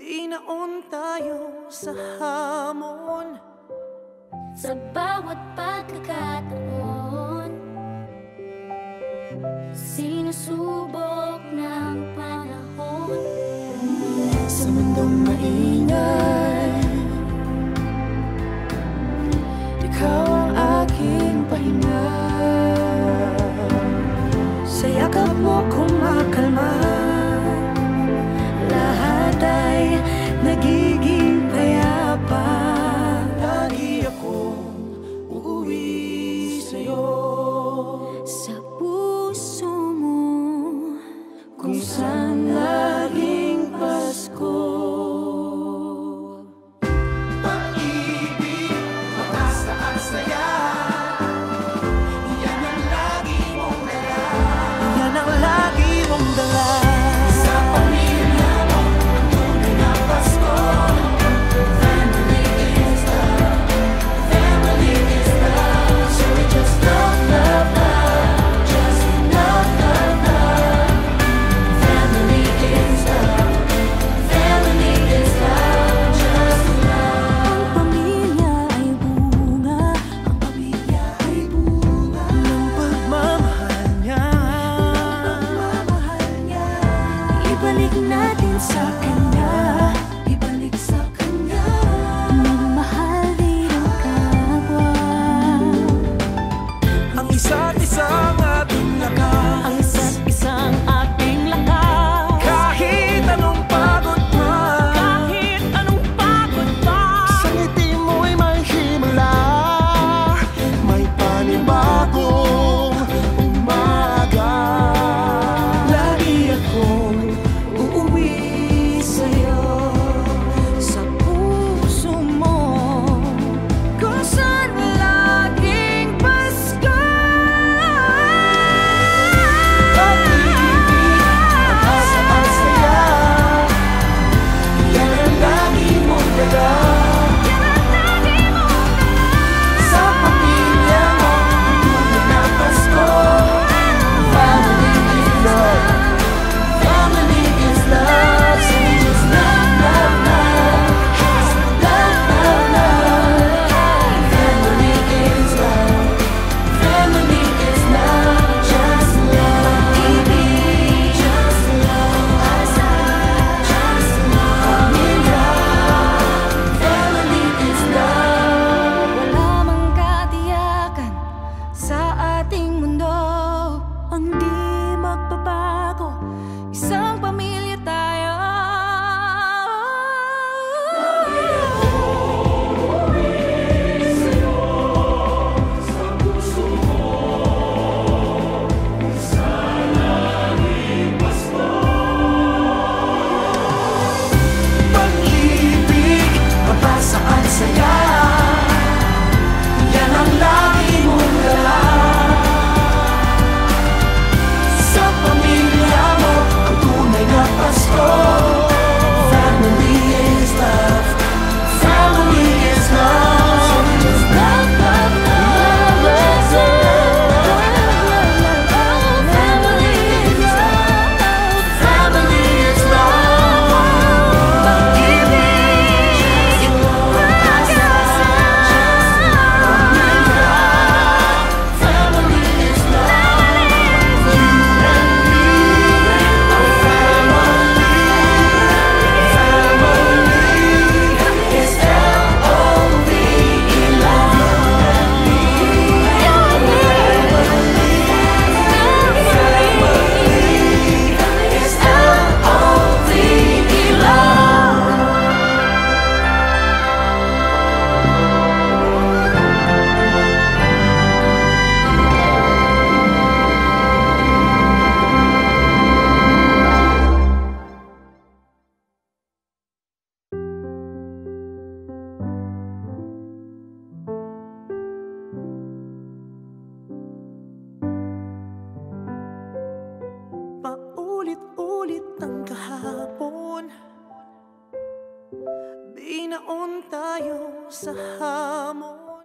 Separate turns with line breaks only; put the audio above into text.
Binaon tayo sa hamon,
sa bawat pagkakataon. Sinusubok ng panahon.
sa mundong maingay, ikaw ang aking pahinga. Sa yakap mo kumakalma, lahat ay nagiging payapa. Lagi akong uuwi sa'yo,
Sa puso mo,
kung saan laging Pasko. Pag-ibig, mataas-taas saya, yan ang lagi mong dala. Yan ang lagi mong dala. Sa pamilya mo, tunay na Pasko. Family is love, family is love. So we just love, love, love, just love, love, love. Family is love, family is love, just love.
ang pamilya ay bunga.
Ang pamilya ay bunga ng pagmamahal niya.
Ibalik natin sa kanya,
Ibalik sa kanya.
magmahal din ang kapwa.
Ang isa't isang ating lakas,
Ang isa't isang ating lakas.
kahit anong pagod man,
Kahit anong pagod pa,
sa ngiti mo'y may himala, may panibagong umaga. Lagi akong uuwi sa'yo,
sa puso mo, kung saan laging Pasko.
pag-ibig, mataas-taas saya, yan ang lagi mong dala. Sa pamilya mo, tunay na Pasko. Family is love, family is love. So we just love, love, love, just love, love, love. Family is love, family is love, just love. Ibig, just love, just love. Pamilya, family is love.
Wala mang katiyakan sa ating mundo, ang di magbabago, isang pamilya tayo.
Pag-ibig, mapasaan saya, yan ang lagi mong dala. Sa pamilya mo, ang tunay na Pasko. Family is love, family is love. So we just love, love, love, just love, love. Family is love, family is love. Pag-ibig, family is love. You and me are family. Family is L-O-V-E, love. Family is L-O-V-E, love. Paulit-ulit ang kahapon, binaon tayo sa hamon.